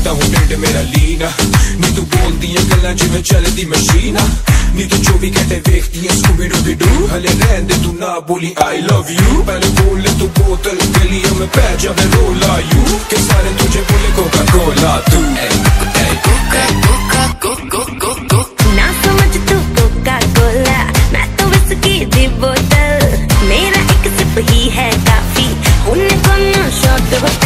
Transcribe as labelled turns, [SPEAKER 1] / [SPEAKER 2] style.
[SPEAKER 1] करता हूँ टेढ़ मेरा लीना नी तू बोलदी है गल्लां जिवें चलदी मशीन नी तू 24 घंटे वेखदी है स्कूबी डूबी डू हले रहन दे तू ना बोली आई लव यू पहले बोल तू बोतल गलियों में पै जावे रोला यू के सारे तुझे बोले कोका कोला तू
[SPEAKER 2] ना समझ तू कोका कोला मैं तो विस्की दी बोतल मेरा एक सिप ही है काफी उन्हें कौन शॉट